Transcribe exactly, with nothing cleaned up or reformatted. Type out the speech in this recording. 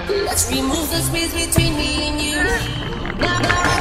Let's remove the space between me and you. Now, now.